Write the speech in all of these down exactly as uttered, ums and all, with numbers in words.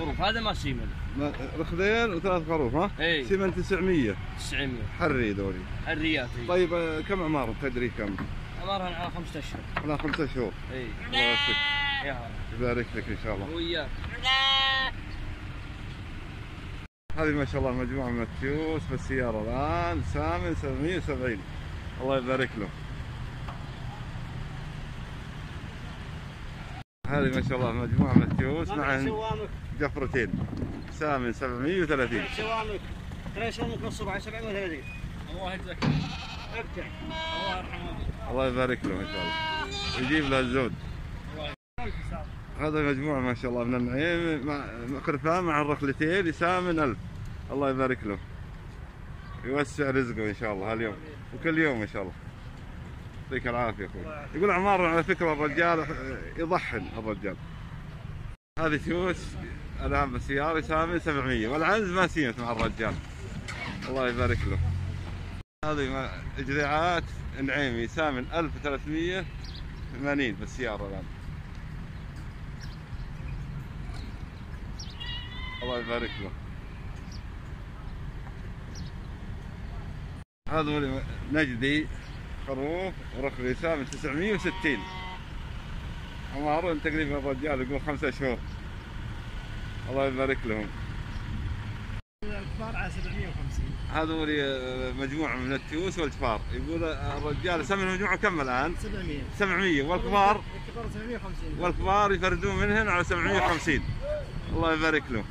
خروف، هذا ما سيمن. رخذين وثلاث خروف ها؟ اي سيمن تسعمية. تسعمية حري ذولي. حريات. طيب كم اعمارهم تدري كم؟ اعمارهم على خمسة اشهر. على خمسة شهور. اي الله يوفقك. يا هلا. يبارك لك ان شاء الله. وياك. هذه ما شاء الله مجموعة من التيوس بالسيارة الآن سامن سبعمية وسبعين. الله يبارك له. هذه ما شاء الله مجموعة من التيوس مع جفرتين سامن سبعمية وثلاثين. سوامك ثلاث سوامك نص على سبعمية وثلاثين. الله يجزاك. ابتع. الله يرحمه. الله يبارك له ان شاء الله. يجيب له الزود. هذا مجموعة ما شاء الله من النعيم مع خرفان مع الرخلتين يسامن ألف. الله يبارك له. يوسع رزقه ان شاء الله هاليوم وكل يوم ان شاء الله. يعطيك العافية اخوي. يقول اعمار على فكرة الرجال يضحن الرجال. هذه تيوس الان بالسيارة يسامن سبعمية والعنز ما سيمت مع الرجال. الله يبارك له. هذه اجريعات نعيمي يسامن ألف وثلاثمية وثمانين بالسيارة الان. الله يبارك له. هذول نجدي خروف ورخل يسامن تسعمية وستين. عمارهم تقريبا الرجال يقول خمسة شهور. الله يبارك لهم. الكبار على سبعمية وخمسين. هذول مجموعة من التيوس والجفار. يقول الرجال يسمي المجموعة كم الآن؟ سبعمية. سبعمية والكبار؟ الكبار سبعمية وخمسين. والكبار يفردون منهن على سبعمية وخمسين. الله يبارك له.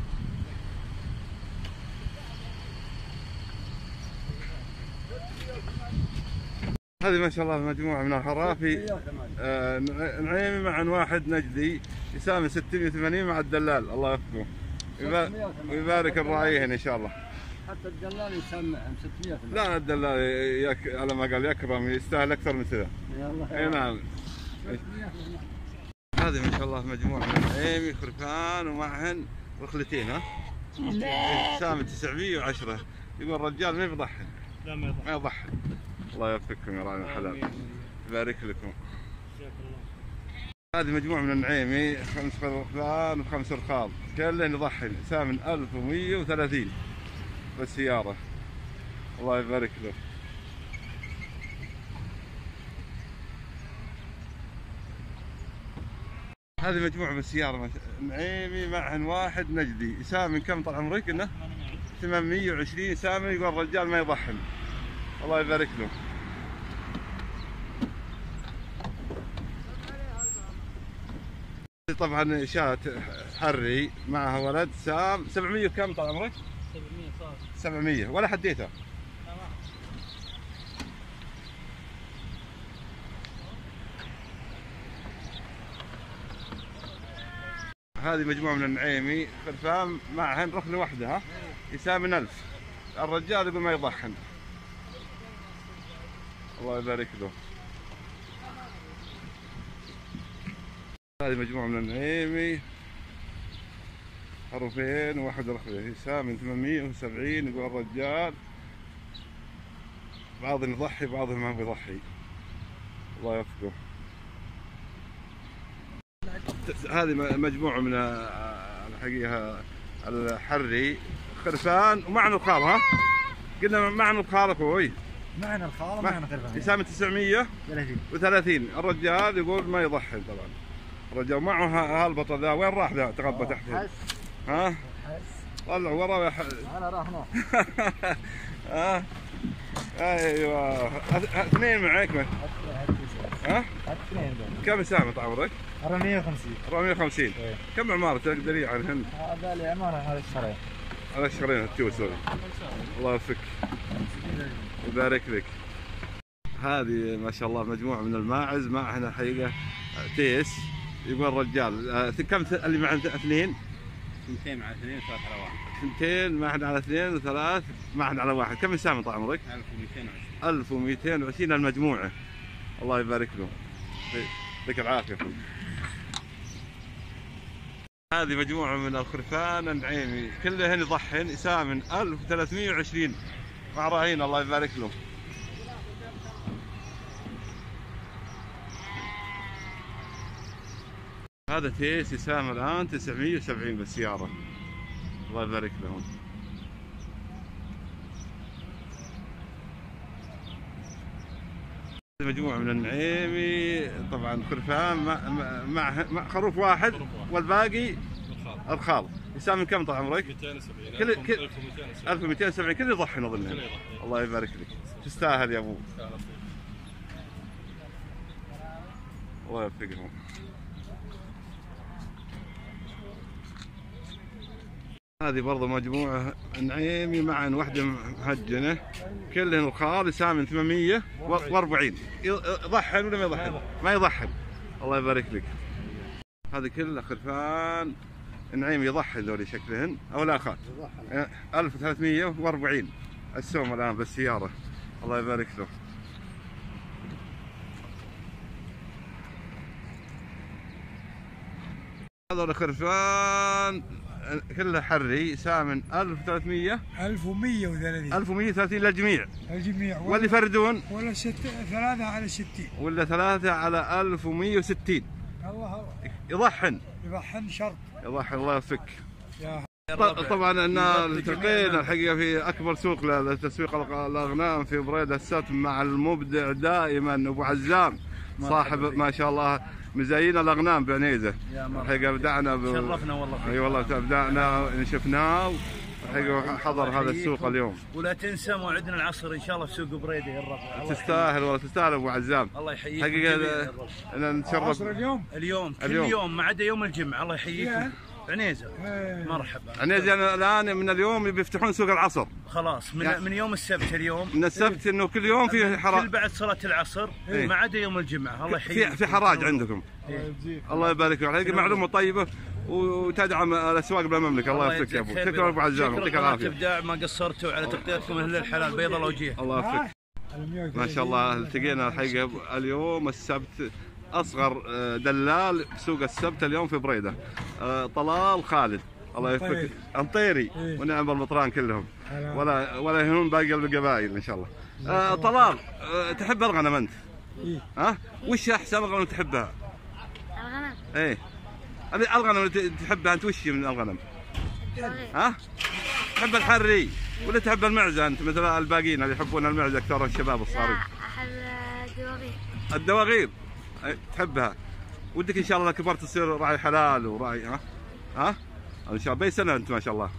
هذه ما شاء الله مجموعة من الحرافي آه نعيمي مع واحد نجدي يسامن ستمية وثمانين مع الدلال. الله يوفقه ويبارك الراعيين ان شاء الله. حتى الدلال يسمعهم ستمية. لا الدلال يك... على ما قال يكرم يستاهل اكثر من كذا. اي نعم. هذه ما شاء الله مجموعة من النعيمي خرفان ومعهن رخلتين ها؟ سامن تسعمية وعشرة. يقول الرجال ما يضحي. لا ما يضحي. ما يضحي. الله يوفقكم يا راعي الحلال. يبارك لكم. هذه مجموعة من النعيمي خمس خرفان وخمس رخاض كلهن يضحي سامن ألف ومية وثلاثين بالسيارة. الله يبارك له. هذه مجموعة من السيارة نعيمي معهن واحد نجدي يسامن كم طال عمرك؟ انه ثمانمية وعشرين سامن. يقول الرجال ما يضحن. الله يبارك له. طبعا شاة حري معها ولد سام سبعمية كم طال عمرك؟ سبعمية صار. سبعمية ولا حديتها؟ هذه مجموعة من النعيمي خرفان معهن رخلة واحدة ها؟ يسامن ألف. الرجال يقول ما يضحن. الله يبارك له. هذه مجموعة من النعيمي خروفين وواحد رخوة يسامن ثمانمية وسبعين. يقول الرجال بعضهم يضحي بعضهم ما بيضحي. الله يوفقه. هذه مجموعة من الحقيقة الحري خرفان ومعنا الخال ها؟ قلنا معنا الخال اخوي. معنا الخال معنا خرفان. يسامن تسعمية وثلاثين. الرجال يقول ما يضحي طبعا. الرجال معه هالبطل ذا. وين راح ذا تغبى تحت؟ ها؟ طلع ورا يا حس. انا راح هنا. ها؟ ايوه اثنين معك. ها؟ اثنين. كم يسامن طال عمرك؟ أربعمية وخمسين. أربعمية وخمسين. ايه. كم عمارة تقدري عنهن؟ هذا لي عمارة هذا الشهرين. هذا الشهرين التيوس. الله يوفقك. يبارك لك. هذه ما شاء الله مجموعة من الماعز معهن الحقيقة تيس. يقول الرجال كم اللي معهن اثنين؟ اثنتين مع اثنين وثلاث على واحد. اثنتين معهن على اثنين وثلاث معهن على واحد. كم يسامن طال عمرك؟ ألف ومئتين وعشرين. ألف ومئتين وعشرين المجموعة. الله يبارك له. يعطيك العافية. هذه مجموعة من الخرفان النعيمي كلهن يضحن يسامن ألف وثلاثمية وعشرين مع راعين. الله يبارك له. هذا تيس يساهم الآن تسعمية وسبعين بالسيارة. الله يبارك لهم. مجموعة من النعيمي طبعا خرفان مع, مع, مع خروف واحد والباقي الخال. يساهم كم طال عمرك؟ مئتين وسبعين. كل كل ألف ومئتين وسبعين كل يضحي نظن. الله يبارك لك. تستاهل يا ابو. الله يوفقهم. هذه برضه مجموعة نعيمي مع وحدة مهجنة كلهن الخال يساهم ثمانمية وأربعين. يضحن ولا ما يضحن؟ ما يضحن. الله يبارك لك. هذه كلها خرفان نعيمي يضحي ذولي شكلهن او لا خال. ألف وثلاثمية وأربعين السوم الان بالسيارة. الله يبارك له. هذول خرفان كلها حري سامن ألف وثلاثمية ألف ومئة وثلاثين ألف ومئة وثلاثين للجميع. الجميع. واللي يفردون ولا ست... ثلاثة على ستين ولا ثلاثة على ألف ومئة وستين. الله يضحن يضحن شرط. يضحن. الله يوفقك. يا طبعا ان التقينا الحقيقه في اكبر سوق لتسويق الاغنام في بريده السبت مع المبدع دائما ابو عزام صاحب ما شاء الله مزايين الاغنام بعنيزه. الحقيقه بدعنا ب... شرفنا والله. اي والله بدعنا شفناه الحقيقه حضر هذا السوق اليوم. ولا تنسى موعدنا العصر ان شاء الله في سوق بريده يا الرب. تستاهل والله تستاهل ابو عزام. الله يحييك. حقيقه انا نتشرف اليوم اليوم كل اليوم. يوم ما عدا يوم الجمعه. الله يحييك. عنيزه. مرحبا. عنيزه الان من اليوم بيفتحون سوق العصر. خلاص من يعني من يوم السبت اليوم. من السبت انه كل يوم في حراج. كل بعد صلاه العصر إيه؟ ما عدا يوم الجمعه. الله يحييك. في في حراج عندكم. إيه؟ الله يبارك فيك. معلومه طيبه وتدعم الاسواق بالمملكه. الله يوفقك يا ابو. شكرا ابو عزام يعطيك العافيه. ابداع ما قصرتوا على تغطيتكم اهل الحلال بيض الوجيه. الله يوفقك. ما شاء الله التقينا الحقيقه اليوم السبت اصغر دلال بسوق السبت اليوم في بريده طلال خالد. الله يوفقك. انطيري ونعم بالمطران كلهم ولا ولا يهون باقي القبائل ان شاء الله. آه طلال آه تحب الغنم انت؟ ها؟ وش احسن الغنم تحبها؟ الغنم. ايه الغنم اللي تحبها انت وش من الغنم؟ ها؟ تحب الحري ولا تحب المعزه انت مثل الباقيين اللي يحبون المعزه اكثر الشباب الصغيرين؟ لا احب الدواغير. الدواغير تحبها. ودك ان شاء الله كبرت تصير راعي حلال وراعي ها؟ ها؟ ان شاء الله باي سنه انت ما شاء الله؟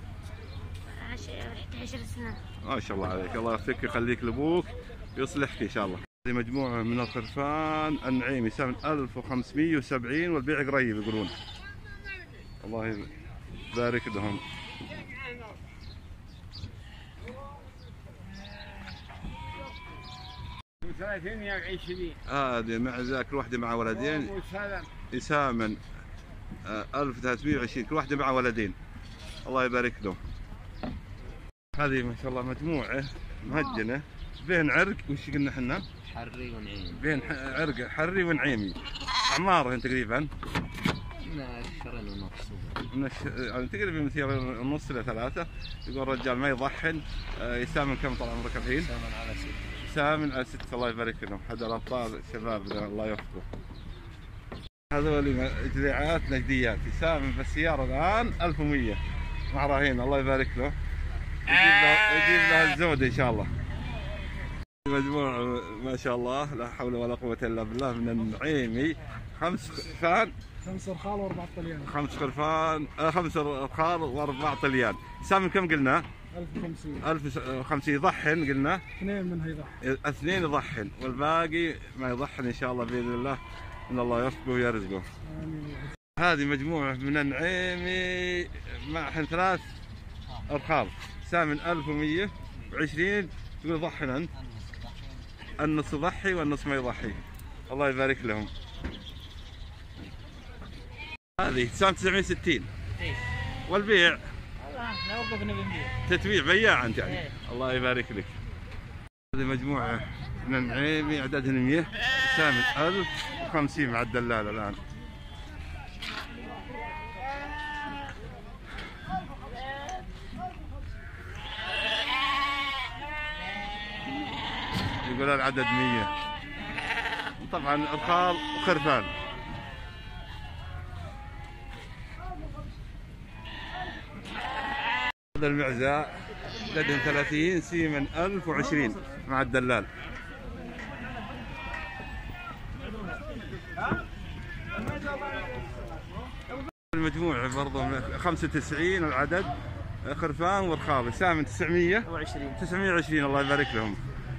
إحدى عشرة سنة. ما شاء الله عليك. الله يوفقك ويخليك لابوك ويصلحك ان شاء الله. هذه مجموعه من الخرفان النعيمي سعر ألف وخمسمية وسبعين والبيع قريب يقولون. الله يبارك لهم. ثلاثين يا عشرين. هذه مع ذاك كل واحده مع ولدين يسامن ألف وثلاثمية وعشرين كل واحده مع ولدين. الله يبارك لهم. هذه ما شاء الله مجموعه مهجنه بين عرق وش قلنا احنا؟ حري ونعيمي. بين عرق حري ونعيمي. اعمارهن تقريبا؟ من شهرين ونص. من يعني تقريبا من شهرين ونص الى ثلاثه. يقول الرجال ما يضحن. يسامن كم طال عمرك الحين؟ يسامن على ست. يسامن على ست. الله يبارك لهم. حد الابطال شبابنا الله يوفقه. هذول جذيعات نجديات يسامن بالسياره الان ألف ومئة مع رهين. الله يبارك له. يجيب له يجيب له الزود ان شاء الله. مجموعة ما شاء الله لا حول ولا قوة الا بالله من النعيمي خمس خرفان. خمس رخال واربع طليان. خمس خرفان آه خمس رخال واربع طليان. سامن كم قلنا؟ ألف وخمسين. ألف وخمسين. يضحن قلنا؟ اثنين منها يضحن. اثنين يضحن والباقي ما يضحن ان شاء الله باذن الله ان الله يوفقه ويرزقه. امين. هذه مجموعة من النعيمي معهن ثلاث ارخال سامن ألف ومئة وعشرين. تقول ضحن انت؟ النص يضحي والنص ما يضحي. الله يبارك لهم. هذه سامن تسعمية وستين. والبيع؟ لا وقفنا بنبيع. تتبيع بياع انت يعني. الله يبارك لك. هذه مجموعة من النعيمي اعدادهن مئة سامن ألف وخمسين مع الدلال الان. يقول العدد مئة. طبعا ارخال وخرفان. هذا المعزة عددهم ثلاثين، سيمن ألف وعشرين مع الدلال. المجموع برضه خمسة وتسعين العدد، خرفان ورخاوي، سامن تسعمية وعشرين تسعمية وعشرين. الله يبارك لهم.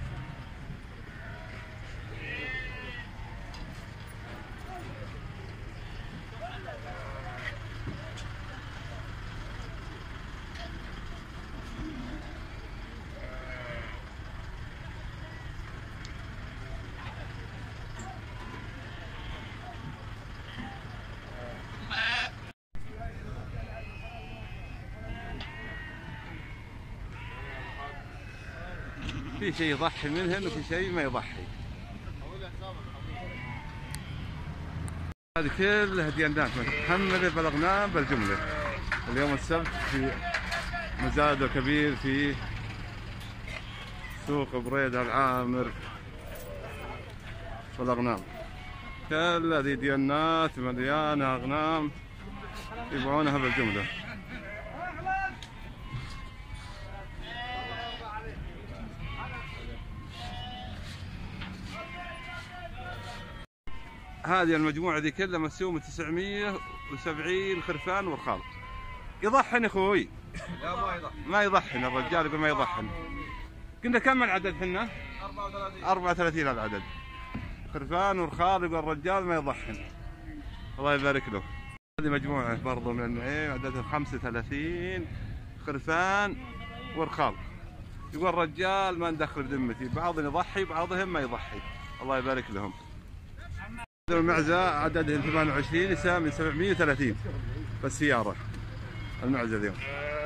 في شيء يضحي منهن وفي شيء ما يضحي. هذه كلها ديانات محملة بالأغنام بالجملة. اليوم السبت في مزاد كبير في سوق بريدة العامر بالأغنام. كل هذه ديانات مليانة أغنام يبيعونها بالجملة. هذه المجموعة دي كلها مسومة تسعمية وسبعين خرفان ورخال. يضحن يا اخوي؟ لا ما يضحن. ما يضحن الرجال يقول ما يضحن. قلنا كم العدد حنا؟ أربعة وثلاثين. أربعة وثلاثين العدد. خرفان ورخال يقول الرجال ما يضحن. الله يبارك له. هذه مجموعة برضو من النوعين عددها خمسة وثلاثين خرفان ورخال. يقول الرجال ما ندخل بذمتي، بعضهم يضحي بعضهم ما يضحي. الله يبارك لهم. المعزة عددهم ثمانية وعشرين، يساوي من سبعمية وثلاثين بالسيارة. المعزة اليوم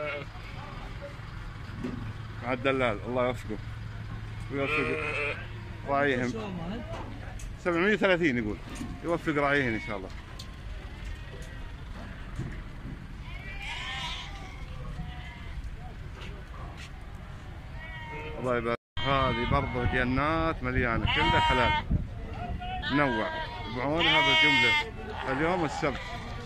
مع الدلال الله يوفقه ويوفق راعيهم. سبعمية وثلاثين يقول يوفق راعيهم إن شاء الله. الله يبارك. هذه برضه جنات مليانة كلها حلال منوع يبيعونها بالجملة اليوم السبت.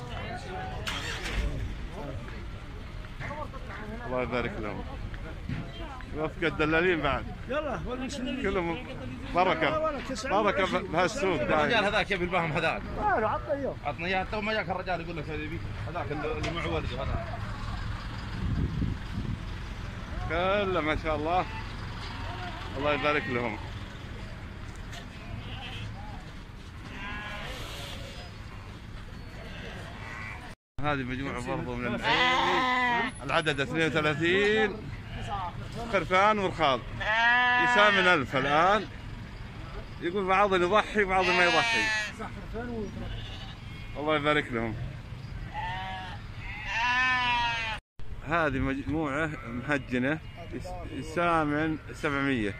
الله يبارك لهم. يوفق الدلالين بعد. يلا كلهم بركة بركة بهالسوق. الرجال هذاك يبي البهم هذاك. تعالوا عطنا اياه. عطنا اياه تو ما جاك الرجال يقول لك هذا هذاك اللي معه ولده هذاك. كله ما شاء الله. الله يبارك لهم. هذه مجموعة برضو من العين، العدد اثنين وثلاثين خرفان ورخاض، يساوي من ألف الآن. يقول بعضهم يضحي وبعضهم ما يضحي. الله يبارك لهم. هذه مجموعة مهجنة يساوي من سبعمية.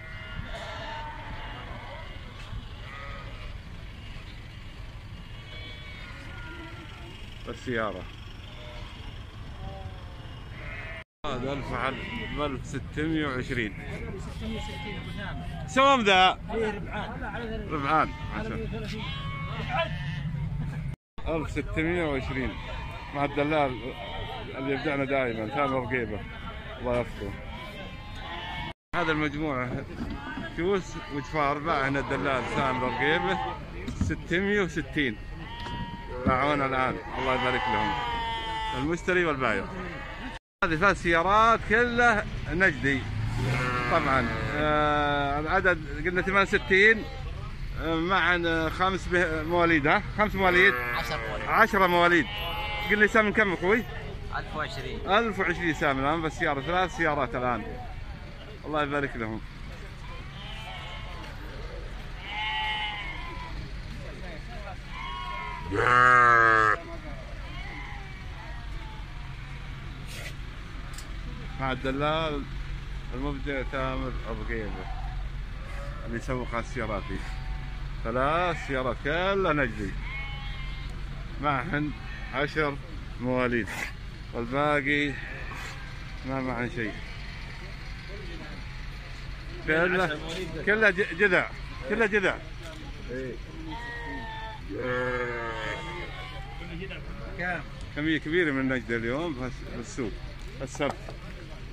بالسيارة. هذا ألف على ألف ستمية وعشرين. سوام ذا؟ ربعان. ربعان. ألف ستمية وعشرين مع الدلال اللي يبدعنا دائما ثامر رقيبة. الله يوفقه. هذا المجموعة جوز وجفار باعنا الدلال ثامر رقيبة ستمية وستين. باعونا الآن. الله يبارك لهم المشتري والبايع. هذه ثلاث سيارات كلها نجدي طبعا. آه العدد قلنا ثمانية وستين آه مع خمس مواليد. ها خمس مواليد عشرة مواليد. قلنا سامن كم اخوي؟ ألف وعشرين. ألف وعشرين سامن الآن بالسيارة. ثلاث سيارات الآن. الله يبارك لهم. مع الدلال المبدع تامر الرقيبة اللي يسوق السيارات دي. ثلاث سيارات كلها نجدي معهن عشر مواليد والباقي ما معهن شيء. كلها كلها جذع كلها جذع. كمية كبيرة من النجدة اليوم بالسوق السبت.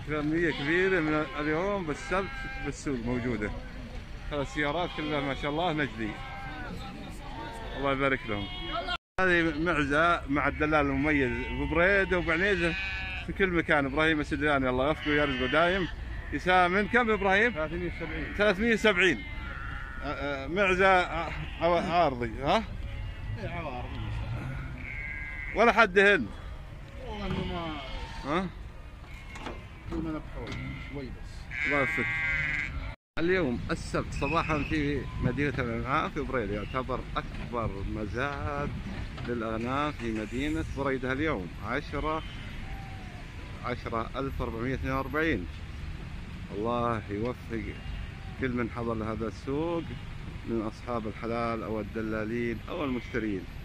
كمية كبيرة من اليوم بالسبت بالسوق موجودة. هذه السيارات كلها ما شاء الله نجدي، الله يبارك لهم. هذه معزة مع الدلال المميز ببريدة وبعنيزة في كل مكان، ابراهيم السدلاني الله يوفقه ويرزقه دايم. يسامن كم ابراهيم؟ ثلاثمية وسبعين. ثلاثمية وسبعين. معزة عارضي ها؟ اي عوارض ولا حد هند؟ والله انه ما ها؟ ما نبحوه شوي بس. الله يوفقك. اليوم السبت صباحا في مدينة الأنعام في بريدة، يعتبر أكبر مزاد للأغنام في مدينة بريدة اليوم. عشرة عشرة ألف وأربعمية واثنين وأربعين. الله يوفق كل من حضر لهذا السوق من أصحاب الحلال أو الدلالين أو المشترين.